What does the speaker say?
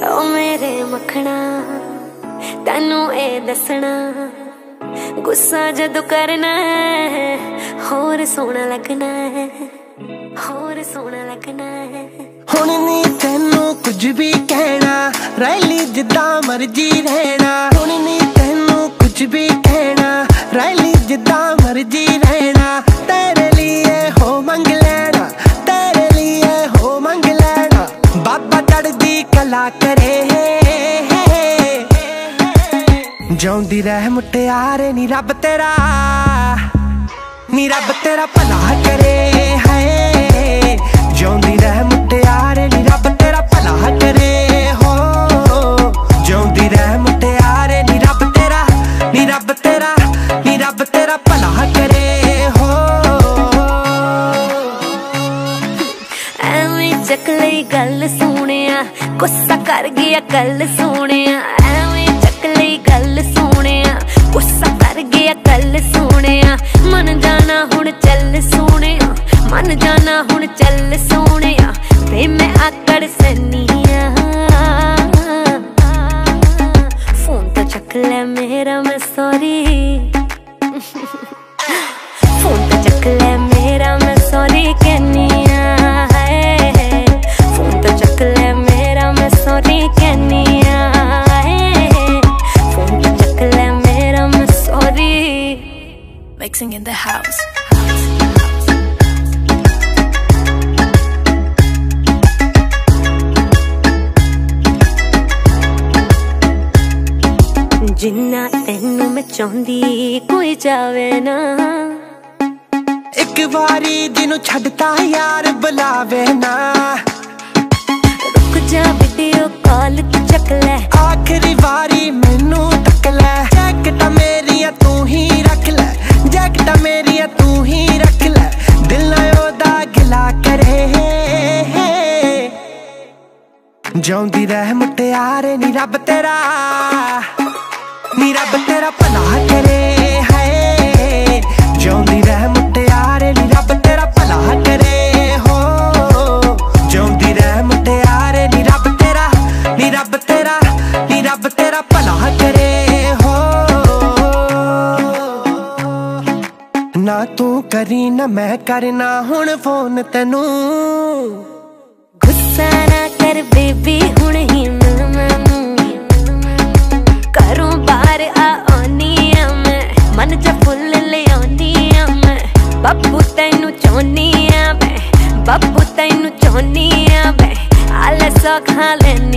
ओ मेरे मखना तेनू ए दसना, गुस्सा जदों करना है होर सोहना लगना है, होर सोहना लगना है। हुण नी तेनू कुछ भी कहना, रैली जिद्दां मर्जी रहना। हुण नी तेनू कुछ भी कहना, रैली जिद्दां मर्जी रहना। तेरे लिए हो मंग लेना, तेरे लिए हो मंग लेना। बाबा चढ़दी कला करे, जाउंदी रह मुटियारे नी रब तेरा, नी रब तेरा भला करे है। जाउंदी रह मुटियारे नी रब तेरा भला करे हो, जाउंदी रह मुटियारे नी रब तेरा, नी रब तेरा, नी रब तेरा भला करे हो। एवें चक लई गल सोहणिया, गुस्सा कर गया कल सोहणिया। एवें चक लई गल सोहणिया, गुस्सा कर गया कल सोहणिया। मन जाना हुण चल सोहणिया, मन जाना हुण चल सोहणिया। वे मैं आकड़ सैनिया, फोन तो चक ले मेरा मैं सॉरी, फोन तो चक ले मेरा मैं सॉरी कहनिया है। फोन तो चक ले मेरा मैं सॉरी कहनिया है। फोन तो चक ले मेरा मैं sorry. Mixing in the house. जिन्ना तेनू मैं चाहती कोई जावे ना, एक बारी जिन्नू छड्डता यार बुलावे ना। रुक जा वीडियो कॉल तू चक ले, आखिरी बारी मैनू तक ले। जैकटा मेरिया तू ही रख ले, जैकटा मेरिया तू ही रख ले। दिल ना ओदा गिला करे, जाउंदी रह मुटियारे नी रब तेरा, नी रब तेरा भला करे है। जाउंदी रह मुटियारे नी रब तेरा भला करे हो, जाउंदी रह मुटियारे नी रब तेरा, नी रब तेरा, नी रब तेरा भला करे हो। ना तू करी ना मैं करना हुण फोन तेनू, गुस्सा ना कर बेबी हुण ही मिल मैनू। घरों बाहर आनी आ मैं, मन च फुल ले आनी आ मैं। बाबू तैनू चाहनी आ मैं, बाबू तैनू चाहनी आ मैं। आले सौ खा लेनी